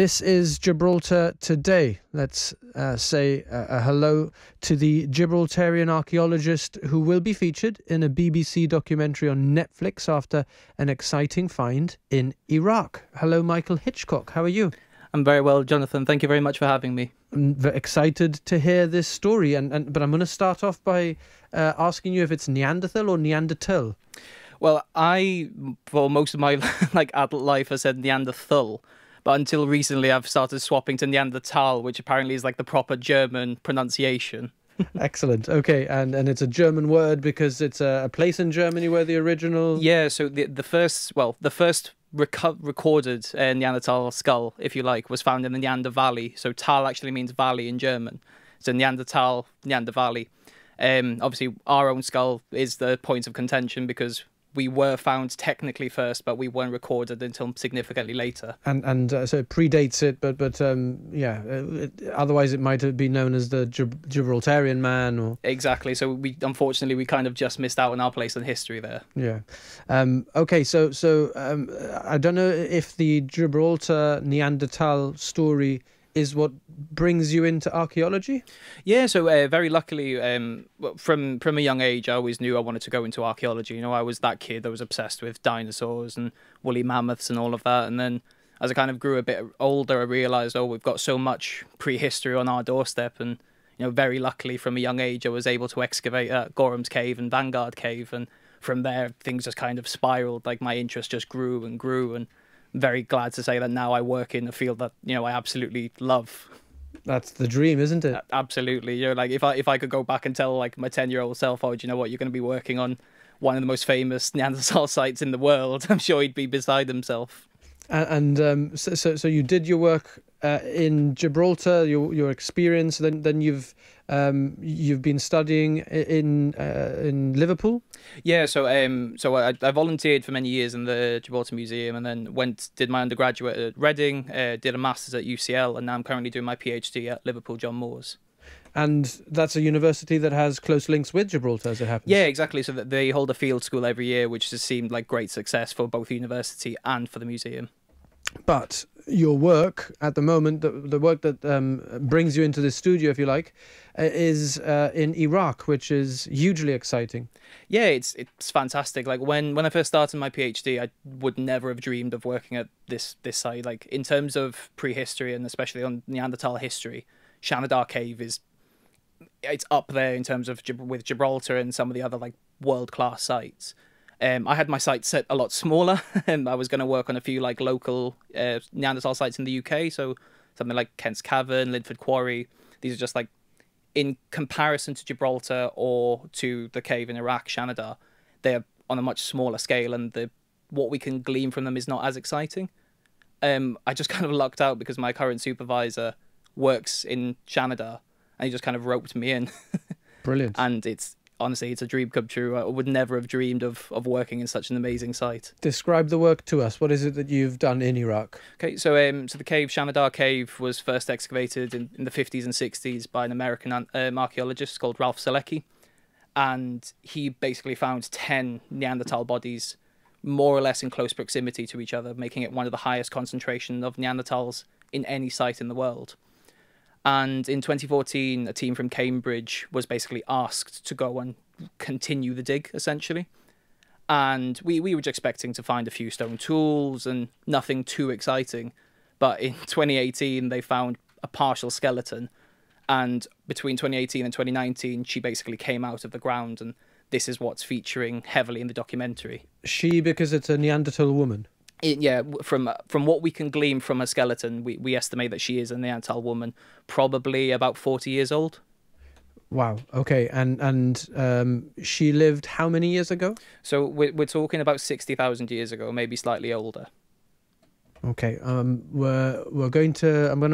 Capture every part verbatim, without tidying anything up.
This is Gibraltar Today. Let's uh, say uh, a hello to the Gibraltarian archaeologist who will be featured in a B B C documentary on Netflix after an exciting find in Iraq. Hello, Michael Hitchcock. How are you? I'm very well, Jonathan. Thank you very much for having me. I'm very excited to hear this story, and, and but I'm going to start off by uh, asking you if it's Neanderthal or Neanderthal. Well, I, for most of my like adult life, I said Neanderthal. But until recently, I've started swapping to Neanderthal, which apparently is like the proper German pronunciation. Excellent. Okay, and and it's a German word because it's a, a place in Germany where the original. Yeah. So the the first, well, the first reco recorded uh, Neanderthal skull, if you like, was found in the Neander Valley. So Tal actually means valley in German. So Neanderthal, Neander Valley. Um, obviously, our own skull is the point of contention because we were found technically first, but we weren't recorded until significantly later. And and uh, so it predates it, but but um, yeah. It, otherwise, it might have been known as the Gib Gibraltarian man, or exactly. So we unfortunately we kind of just missed out on our place in history there. Yeah. Um, okay. So so um, I don't know if the Gibraltar Neanderthal story is what brings you into archaeology? Yeah, so uh, very luckily, um, from from a young age, I always knew I wanted to go into archaeology. You know, I was that kid that was obsessed with dinosaurs and woolly mammoths and all of that. And then as I kind of grew a bit older, I realised, oh, we've got so much prehistory on our doorstep. And, you know, very luckily from a young age, I was able to excavate at Gorham's Cave and Vanguard Cave. And from there, things just kind of spiraled. Like my interest just grew and grew. And very glad to say that now I work in a field that, you know, I absolutely love. That's the dream, isn't it? Absolutely. You know, like if I if I could go back and tell like my ten year old self, oh, do you know what, you're going to be working on one of the most famous Neanderthal sites in the world, I'm sure he'd be beside himself. And, and um, so, so so you did your work uh, in Gibraltar, your your experience. Then then you've um, you've been studying in uh, in Liverpool. Yeah, so um, so I, I volunteered for many years in the Gibraltar Museum, and then went did my undergraduate at Reading, uh, did a master's at U C L, and now I'm currently doing my PhD at Liverpool John Moores. And that's a university that has close links with Gibraltar, as it happens. Yeah, exactly. So that they hold a field school every year, which has seemed like great success for both the university and for the museum. But your work at the moment, the, the work that um, brings you into the studio, if you like, uh, is uh, in Iraq, which is hugely exciting. Yeah, it's it's fantastic. Like when when I first started my PhD, I would never have dreamed of working at this this site. Like in terms of prehistory and especially on Neanderthal history, Shanidar Cave is it's up there in terms of with Gibraltar and some of the other like world class sites. Um, I had my sights set a lot smaller, and I was going to work on a few like local uh, Neanderthal sites in the U K. So something like Kent's Cavern, Linford Quarry. These are just like, in comparison to Gibraltar or to the cave in Iraq, Shanidar, they're on a much smaller scale, and the what we can glean from them is not as exciting. Um, I just kind of lucked out because my current supervisor works in Shanidar, and he just kind of roped me in. Brilliant. And it's honestly, it's a dream come true. I would never have dreamed of, of working in such an amazing site. Describe the work to us. What is it that you've done in Iraq? Okay, so um, so the cave, Shanidar Cave, was first excavated in, in the fifties and sixties by an American um, archaeologist called Ralph Selecki. And he basically found ten Neanderthal bodies more or less in close proximity to each other, making it one of the highest concentration of Neanderthals in any site in the world. And in twenty fourteen, a team from Cambridge was basically asked to go and continue the dig, essentially. And we, we were just expecting to find a few stone tools and nothing too exciting. But in twenty eighteen, they found a partial skeleton. And between twenty eighteen and twenty nineteen, she basically came out of the ground. And this is what's featuring heavily in the documentary. She, because it's a Neanderthal woman? It, yeah, from from what we can glean from a skeleton, we, we estimate that she is a Neanderthal woman, probably about forty years old. Wow. Okay. And and um, she lived how many years ago? So we're we're talking about sixty thousand years ago, maybe slightly older. Okay. Um, we're we're going to. I'm going to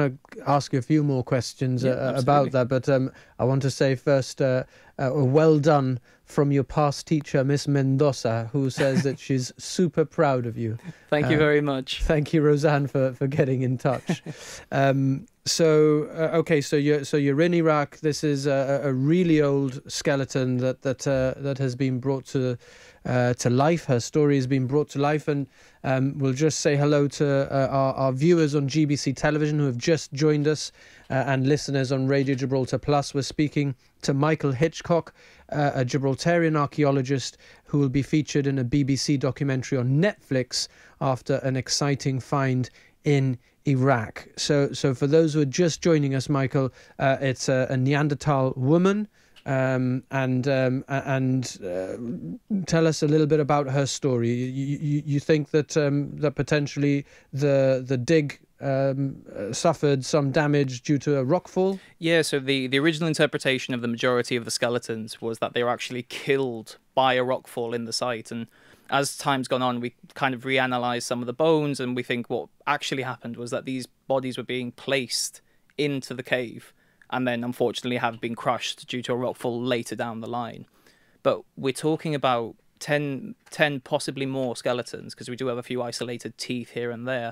ask you a few more questions Yeah, uh, absolutely. about that, but um, I want to say first, uh, uh, well done from your past teacher, Miss Mendoza, who says that she's super proud of you. Thank you Uh, very much. Thank you, Roseanne, for, for getting in touch. um, so uh, okay, so you're so you're in Iraq. This is a, a really old skeleton that that uh, that has been brought to uh, to life. Her story has been brought to life, and um, we'll just say hello to uh, our, our viewers on G B C television who have just joined us, uh, and listeners on Radio Gibraltar Plus. We're speaking to Michael Hitchcock, uh, a Gibraltarian archaeologist who will be featured in a B B C documentary on Netflix after an exciting find in Iraq. So, so for those who are just joining us, Michael, uh, it's a, a Neanderthal woman, um, and um, and uh, tell us a little bit about her story. You, you, you think that um, that potentially the the dig um, uh, suffered some damage due to a rockfall? Yeah, so the, the original interpretation of the majority of the skeletons was that they were actually killed by a rockfall in the site, and as time's gone on, we kind of reanalyze some of the bones, and we think what actually happened was that these bodies were being placed into the cave and then unfortunately have been crushed due to a rockfall later down the line. But we're talking about ten, ten possibly more skeletons, because we do have a few isolated teeth here and there,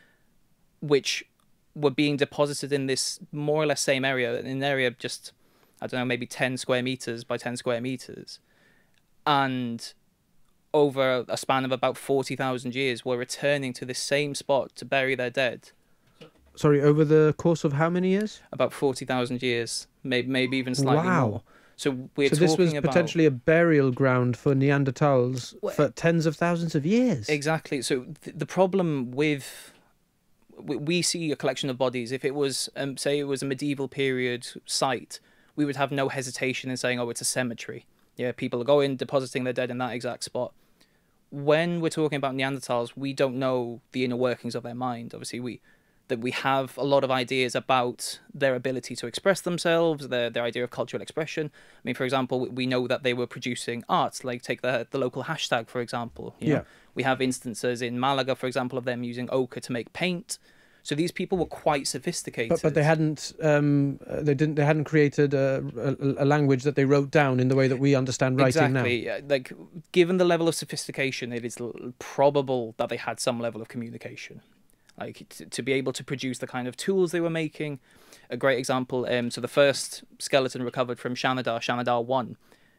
which were being deposited in this more or less same area, in an area of just, I don't know, maybe ten square meters by ten square meters. And over a span of about forty thousand years, were returning to this same spot to bury their dead. Sorry, over the course of how many years? About forty thousand years, maybe, maybe even slightly Wow. more. So we're so talking this was about potentially a burial ground for Neanderthals Well, for tens of thousands of years. Exactly. So th- the problem with we, we see a collection of bodies. If it was, um, say, it was a medieval period site, we would have no hesitation in saying, "Oh, it's a cemetery." Yeah, people are going depositing their dead in that exact spot. When we're talking about Neanderthals, we don't know the inner workings of their mind. Obviously, we that we have a lot of ideas about their ability to express themselves, their their idea of cultural expression. I mean, for example, we know that they were producing art, like take the the local hashtag, for example. You know? Yeah. We have instances in Malaga, for example, of them using ochre to make paint. So these people were quite sophisticated. But but they hadn't um uh, they didn't they hadn't created a, a a language that they wrote down in the way that we understand writing now. Exactly. Yeah, like, given the level of sophistication, it is l- probable that they had some level of communication. Like, t- to be able to produce the kind of tools they were making. A great example, um, so the first skeleton recovered from Shanidar, Shanidar one,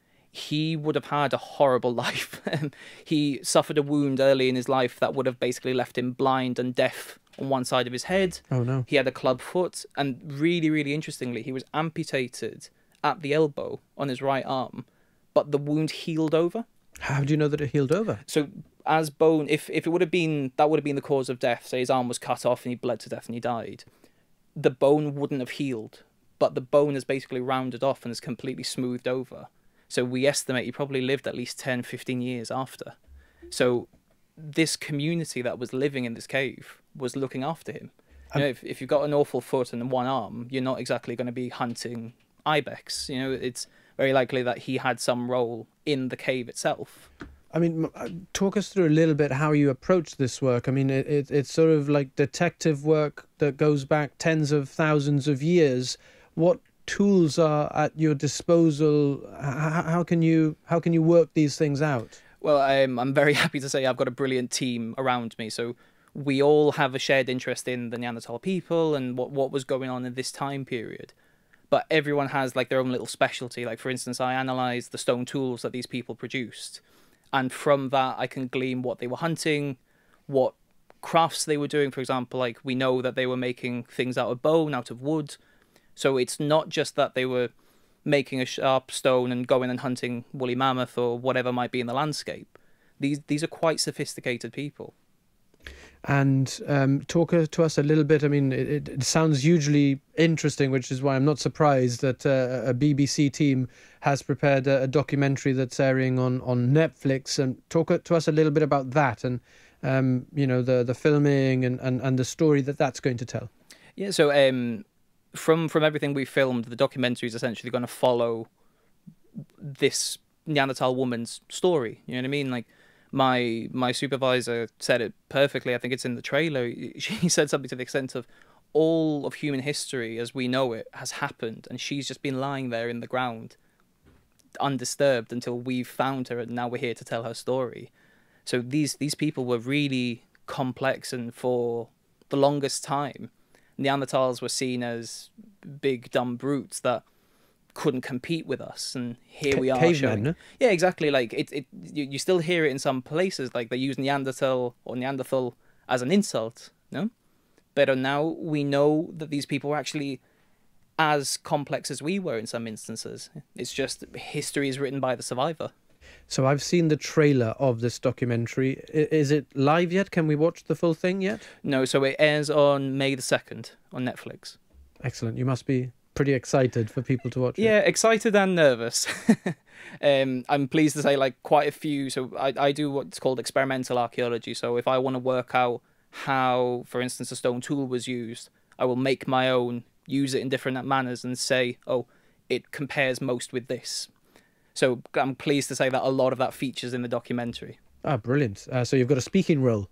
he would have had a horrible life. He suffered a wound early in his life that would have basically left him blind and deaf on one side of his head. Oh no. He had a club foot, and really, really interestingly, he was amputated at the elbow on his right arm, but the wound healed over. How do you know that it healed over? So as bone, if, if it would have been, that would have been the cause of death, say his arm was cut off and he bled to death and he died, the bone wouldn't have healed, but the bone is basically rounded off and is completely smoothed over. So we estimate he probably lived at least ten, fifteen years after. So this community that was living in this cave was looking after him. You know, if, if you've got an awful foot and one arm, you're not exactly going to be hunting ibex. You know, it's very likely that he had some role in the cave itself. I mean, m- uh, talk us through a little bit how you approach this work. I mean, it, it it's sort of like detective work that goes back tens of thousands of years. What tools are at your disposal? How, how can you how can you work these things out? Well, I'm I'm very happy to say I've got a brilliant team around me. So we all have a shared interest in the Neanderthal people and what what was going on in this time period. But everyone has like their own little specialty. Like, for instance, I analysed the stone tools that these people produced. And from that, I can glean what they were hunting, what crafts they were doing. For example, like, we know that they were making things out of bone, out of wood. So it's not just that they were making a sharp stone and going and hunting woolly mammoth or whatever might be in the landscape. These these are quite sophisticated people. And um, talk to us a little bit. I mean, it, it sounds hugely interesting, which is why I'm not surprised that uh, a B B C team has prepared a, a documentary that's airing on, on Netflix. And talk to us a little bit about that and, um, you know, the, the filming and, and, and the story that that's going to tell. Yeah, so um, from, from everything we filmed, the documentary is essentially going to follow this Neanderthal woman's story. You know what I mean? Like, my my supervisor said it perfectly. I think it's in the trailer. She said something to the extent of, all of human history as we know it has happened, and she's just been lying there in the ground, undisturbed, until we've found her, and now we're here to tell her story. So these these people were really complex, and for the longest time, Neanderthals were seen as big dumb brutes that couldn't compete with us, and here we are cavemen, showing. no? Yeah, exactly. Like it, it you, you still hear it in some places. Like they use Neanderthal or Neanderthal as an insult, no? But now we know that these people were actually as complex as we were in some instances. It's just history is written by the survivor. So I've seen the trailer of this documentary. I- Is it live yet? Can we watch the full thing yet? No, so it airs on May the second on Netflix. Excellent. You must be pretty excited for people to watch it. Yeah, excited and nervous. um, I'm pleased to say, like, quite a few. So I, I do what's called experimental archaeology. So if I want to work out how, for instance, a stone tool was used, I will make my own, use it in different manners, and say, oh, it compares most with this. So I'm pleased to say that a lot of that features in the documentary. Ah, brilliant. Uh, so you've got a speaking role.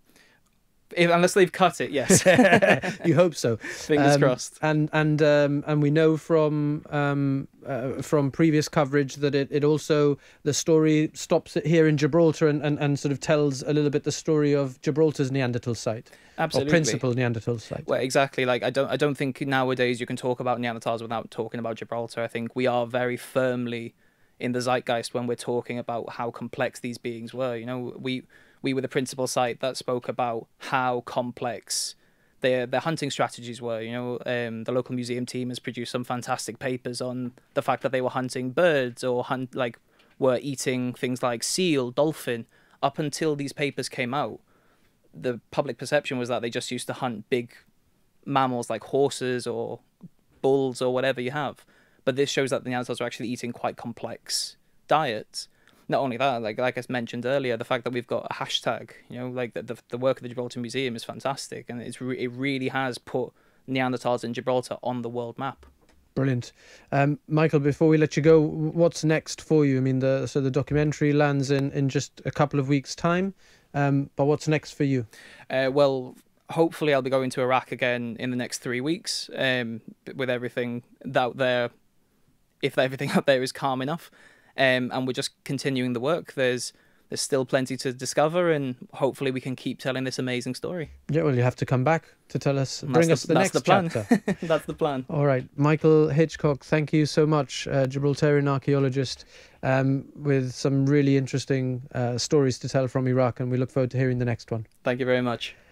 If, unless they've cut it, yes. You hope so. Fingers Um, crossed. And and um, and we know from um, uh, from previous coverage that it, it also, the story stops it here in Gibraltar and, and, and sort of tells a little bit the story of Gibraltar's Neanderthal site. Absolutely. Or principal Neanderthal site. Well, exactly. Like I don't I don't think nowadays you can talk about Neanderthals without talking about Gibraltar. I think we are very firmly in the zeitgeist when we're talking about how complex these beings were. You know, we we were the principal site that spoke about how complex their their hunting strategies were. You know, um, the local museum team has produced some fantastic papers on the fact that they were hunting birds or hunt like were eating things like seal, dolphin. Up until these papers came out, the public perception was that they just used to hunt big mammals like horses or bulls or whatever you have. But this shows that the Neanderthals were actually eating quite complex diets. Not only that, like like I mentioned earlier, the fact that we've got a hashtag, you know, like the the, the work of the Gibraltar Museum is fantastic, and it's re- it really has put Neanderthals in Gibraltar on the world map. Brilliant. Um, Michael, before we let you go, what's next for you? I mean, the so the documentary lands in, in just a couple of weeks' time, um, but what's next for you? Uh, well, hopefully I'll be going to Iraq again in the next three weeks, um, with everything out there, if everything out there is calm enough. Um, and we're just continuing the work. There's there's still plenty to discover, and hopefully we can keep telling this amazing story. Yeah, well, you have to come back to tell us, And bring that's us the, the that's next the plan. chapter. That's the plan. All right, Michael Hitchcock, thank you so much, uh, Gibraltarian archaeologist, um, with some really interesting uh, stories to tell from Iraq, and we look forward to hearing the next one. Thank you very much.